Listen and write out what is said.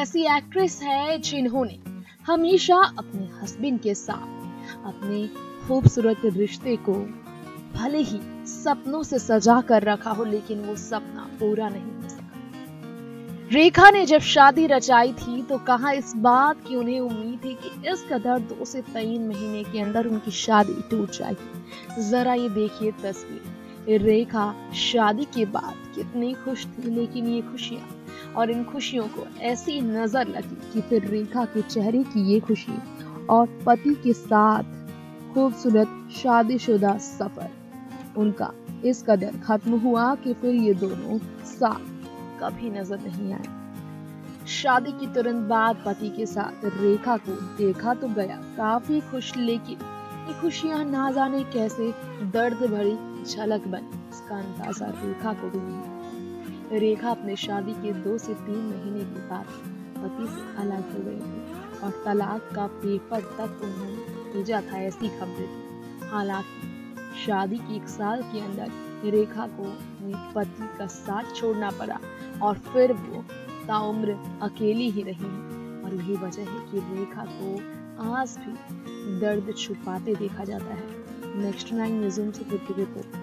ऐसी एक्ट्रेस है जिन्होंने हमेशा अपने हस्बैंड के साथ अपने खूबसूरत रिश्ते को भले ही सपनों से सजा कर रखा हो, लेकिन वो सपना पूरा नहीं हो सका। रेखा ने जब शादी रचाई थी तो कहा इस बात की उन्हें उम्मीद थी कि इस कदर 2 से 3 महीने के अंदर उनकी शादी टूट जाएगी। जरा ये देखिए तस्वीर। रेखा शादी के बाद कितनी खुश थी, लेकिन ये खुशियां और इन खुशियों को ऐसी नजर लगी कि फिर रेखा के चेहरे की ये खुशी और पति के साथ खूबसूरत शादीशुदा सफर उनका इस कदर खत्म हुआ कि फिर ये दोनों साथ कभी नजर नहीं आए। शादी की तुरंत बाद पति के साथ रेखा को देखा तो गया काफी खुश, लेकिन ये खुशियां ना जाने कैसे दर्द भरी झलक बनी, इसका अंदाजा रेखा को भी नहीं। रेखा अपने शादी के 2 से 3 महीने के बाद पति से अलग हो गई थी और तलाक का पेपर तक उन्होंने भेजा था, ऐसी खबरें थी। हालांकि शादी के 1 साल के अंदर रेखा को अपने पति का साथ छोड़ना पड़ा और फिर वो ताउम्र अकेली ही रही। और यही वजह है कि रेखा को आज भी दर्द छुपाते देखा जाता है। नेक्स्ट 9 न्यूज़ से रिपोर्ट।